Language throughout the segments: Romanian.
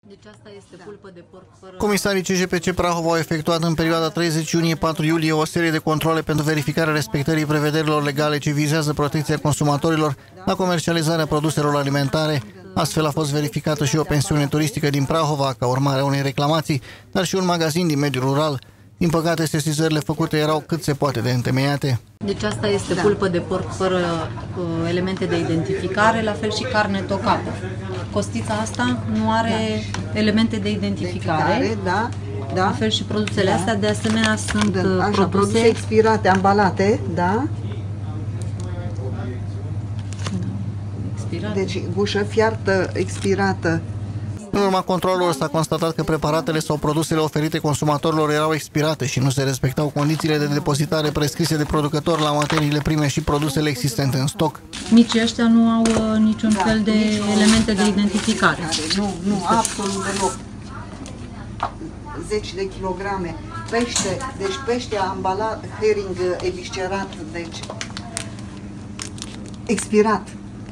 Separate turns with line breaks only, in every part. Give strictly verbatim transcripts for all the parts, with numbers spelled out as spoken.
Deci asta este pulpă de porc fără...
Comisarii C J P C Prahova au efectuat în perioada treizeci iunie - patru iulie o serie de controle pentru verificarea respectării prevederilor legale ce vizează protecția consumatorilor la comercializarea produselor alimentare. Astfel a fost verificată și o pensiune turistică din Prahova ca urmare a unei reclamații, dar și un magazin din mediul rural. Din păcate, sesizările făcute erau cât se poate de întemeiate.
Deci asta este da. pulpă de porc fără uh, elemente de identificare, la fel și carne tocată. Costița asta nu are da. elemente de identificare,
da, da.
la fel și produsele da. astea, de asemenea sunt da. Așa, produse...
produse expirate, ambalate, da?
Expirate.
Deci gușă fiartă expirată.
În urma controlului s-a constatat că preparatele sau produsele oferite consumatorilor erau expirate și nu se respectau condițiile de depozitare prescrise de producător la materiile prime și produsele existente în stoc.
Micii ăștia nu au uh, niciun da, fel de niciun, elemente da, de identificare.
Nu, nu, absolut deloc. Zeci de kilograme. Pește, deci pește ambalat, herring eviscerat, deci expirat.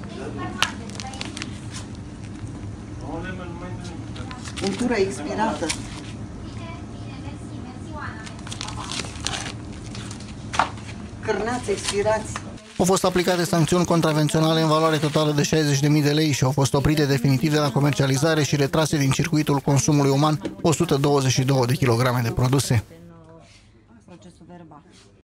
Untură expirată. Cârnați expirați.
Au fost aplicate sancțiuni contravenționale în valoare totală de șaizeci de mii de lei și au fost oprite definitiv de la comercializare și retrase din circuitul consumului uman o sută douăzeci și două de kilograme de produse.